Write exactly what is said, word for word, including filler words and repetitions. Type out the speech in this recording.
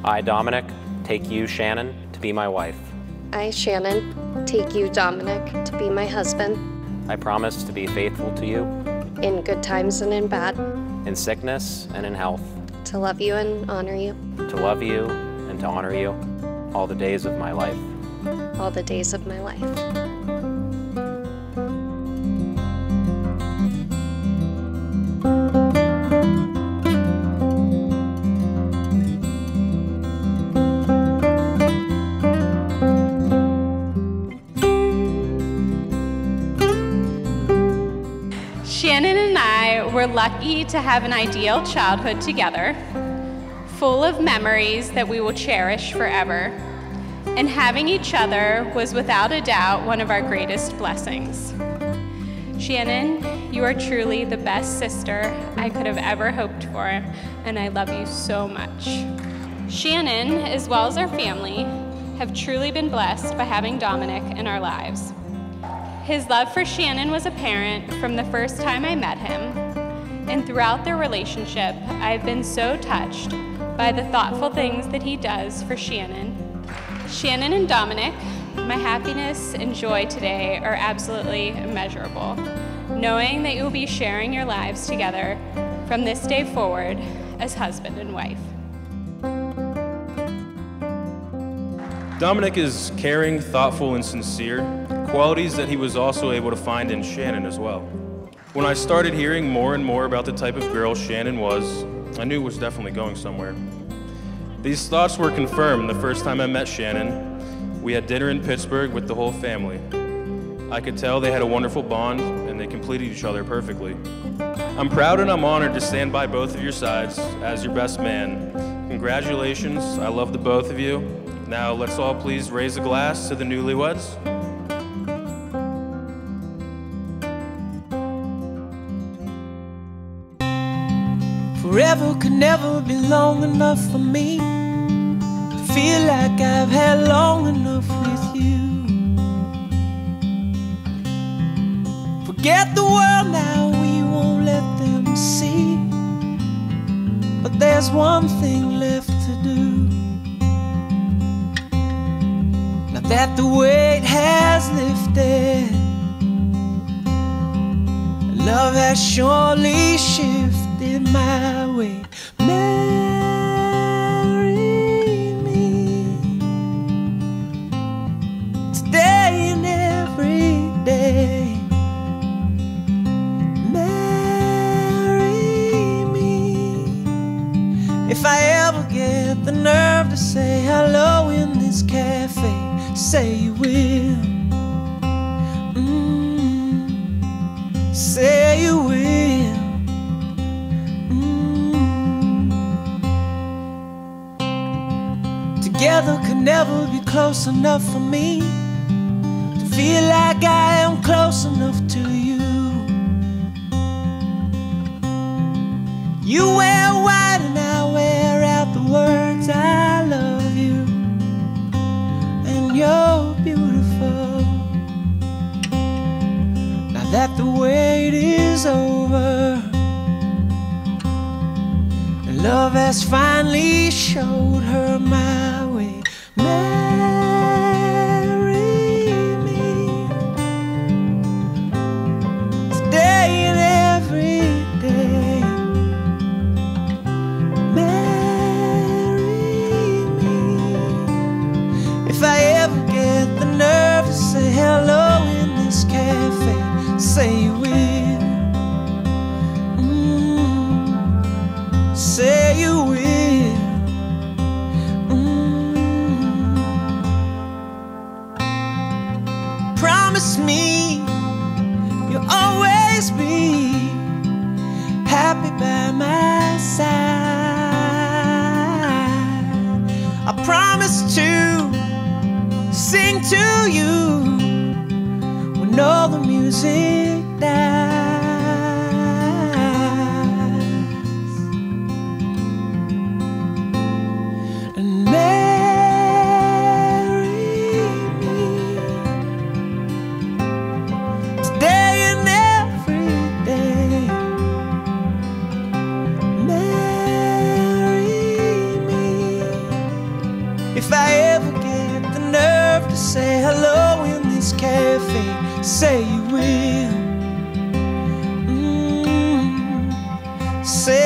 I, Dominic, take you, Shannon, to be my wife. I, Shannon, take you, Dominic, to be my husband. I promise to be faithful to you. In good times and in bad. In sickness and in health. To love you and honor you. To love you and to honor you all the days of my life. All the days of my life. Shannon and I were lucky to have an ideal childhood together, full of memories that we will cherish forever. And having each other was without a doubt one of our greatest blessings. Shannon, you are truly the best sister I could have ever hoped for, and I love you so much. Shannon, as well as our family, have truly been blessed by having Dominic in our lives. His love for Shannon was apparent from the first time I met him, and throughout their relationship, I've been so touched by the thoughtful things that he does for Shannon. Shannon and Dominic, my happiness and joy today are absolutely immeasurable, knowing that you will be sharing your lives together from this day forward as husband and wife. Dominic is caring, thoughtful, and sincere, qualities that he was also able to find in Shannon as well. When I started hearing more and more about the type of girl Shannon was, I knew it was definitely going somewhere. These thoughts were confirmed the first time I met Shannon. We had dinner in Pittsburgh with the whole family. I could tell they had a wonderful bond and they completed each other perfectly. I'm proud and I'm honored to stand by both of your sides as your best man. Congratulations, I love the both of you. Now let's all please raise a glass to the newlyweds. Forever could never be long enough for me to feel like I've had long enough with you. Forget the world now, we won't let them see. But there's one thing left to do. Now that the weight has lifted, love has surely shifted my way. Marry me today and every day. Marry me if I ever get the nerve to say hello in this cafe. Say you will. Mm, say you will. Together could never be close enough for me to feel like I am close enough to you. You wear white and I wear out the words I love you, and you're beautiful. Now that the wait is over and love has finally showed her my way. Marry me today and every day. Marry me if I ever get the nerve to say hello in this cafe. Say you will. Mm, say you will. Promise me you'll always be happy by my side. I promise to sing to you when all the music dies. And marry me today and every day. Marry me say you will. Mm, say